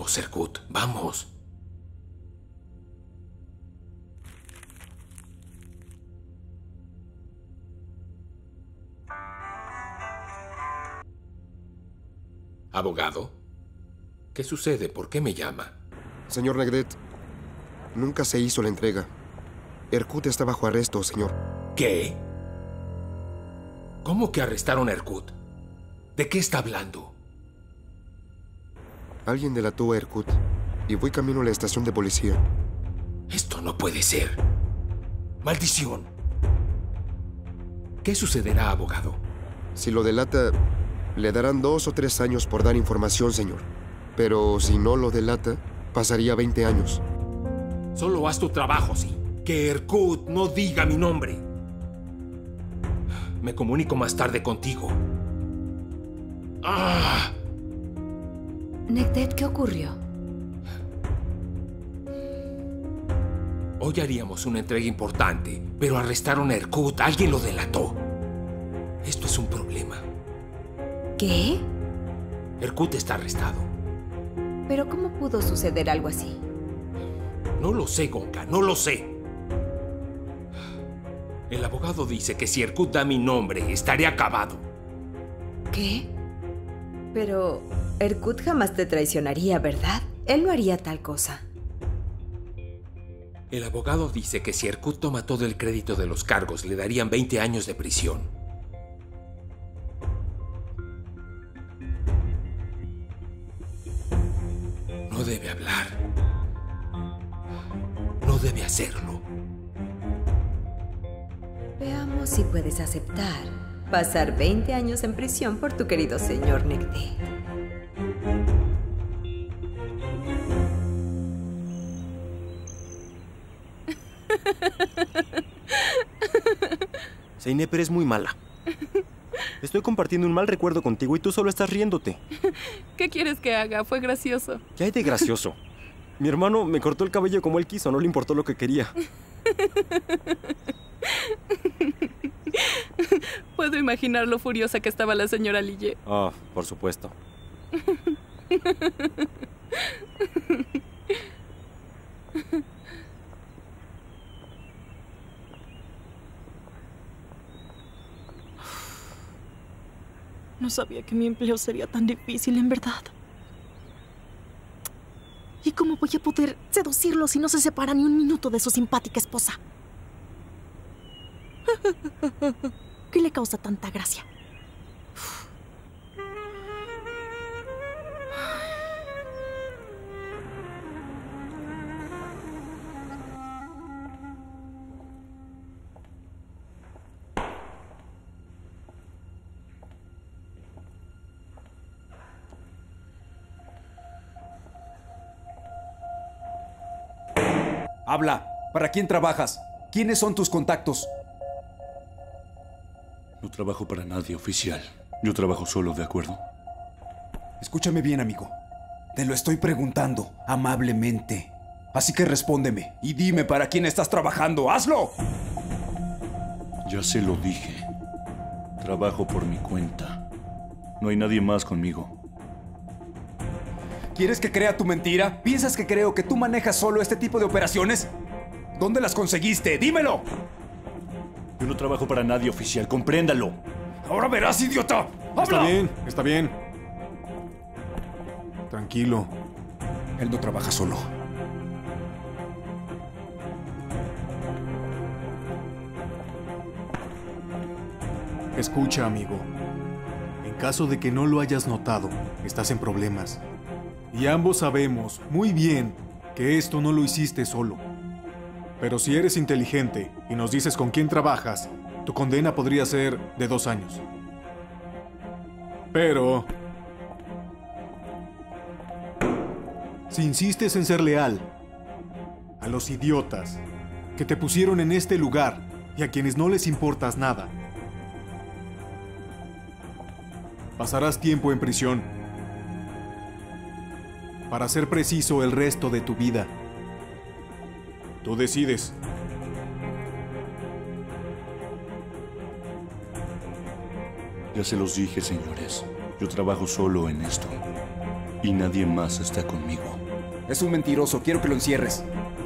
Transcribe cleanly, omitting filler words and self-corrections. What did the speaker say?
Vamos, Erkut, vamos. Abogado, ¿qué sucede? ¿Por qué me llama? Señor Negdet, nunca se hizo la entrega. Erkut está bajo arresto, señor. ¿Qué? ¿Cómo que arrestaron a Erkut? ¿De qué está hablando? Alguien delató a Erkut y voy camino a la estación de policía. Esto no puede ser. ¡Maldición! ¿Qué sucederá, abogado? Si lo delata, le darán 2 o 3 años por dar información, señor. Pero si no lo delata, pasaría 20 años. Solo haz tu trabajo, sí. Que Erkut no diga mi nombre. Me comunico más tarde contigo. ¡Ah! Negdet, ¿qué ocurrió? Hoy haríamos una entrega importante, pero arrestaron a Erkut. Alguien lo delató. Esto es un problema. ¿Qué? Erkut está arrestado. ¿Pero cómo pudo suceder algo así? No lo sé, Gonca, no lo sé. El abogado dice que si Erkut da mi nombre, estaré acabado. ¿Qué? Pero Erkut jamás te traicionaría, ¿verdad? Él no haría tal cosa. El abogado dice que si Erkut toma todo el crédito de los cargos, le darían 20 años de prisión. No debe hablar. No debe hacerlo. Veamos si puedes aceptar pasar 20 años en prisión por tu querido señor Negdet. Zeynep, eres muy mala. Estoy compartiendo un mal recuerdo contigo y tú solo estás riéndote. ¿Qué quieres que haga? Fue gracioso. ¿Qué hay de gracioso? Mi hermano me cortó el cabello como él quiso, no le importó lo que quería. Puedo imaginar lo furiosa que estaba la señora Lille. Ah, por supuesto. No sabía que mi empleo sería tan difícil, en verdad. ¿Y cómo voy a poder seducirlo si no se separa ni un minuto de su simpática esposa? ¿Qué le causa tanta gracia? Habla. ¿Para quién trabajas? ¿Quiénes son tus contactos? No trabajo para nadie, oficial. Yo trabajo solo, ¿de acuerdo? Escúchame bien, amigo. Te lo estoy preguntando amablemente. Así que respóndeme y dime para quién estás trabajando. ¡Hazlo! Ya se lo dije. Trabajo por mi cuenta. No hay nadie más conmigo. ¿Quieres que crea tu mentira? ¿Piensas que creo que tú manejas solo este tipo de operaciones? ¿Dónde las conseguiste? ¡Dímelo! Yo no trabajo para nadie, oficial. Compréndalo. ¡Ahora verás, idiota! ¡Habla! Está bien, está bien. Tranquilo. Él no trabaja solo. Escucha, amigo. En caso de que no lo hayas notado, estás en problemas. Y ambos sabemos muy bien que esto no lo hiciste solo. Pero si eres inteligente y nos dices con quién trabajas, tu condena podría ser de 2 años. Pero si insistes en ser leal a los idiotas que te pusieron en este lugar y a quienes no les importas nada, pasarás tiempo en prisión. Para ser preciso, el resto de tu vida. Tú decides. Ya se los dije, señores. Yo trabajo solo en esto. Y nadie más está conmigo. Es un mentiroso, quiero que lo encierres.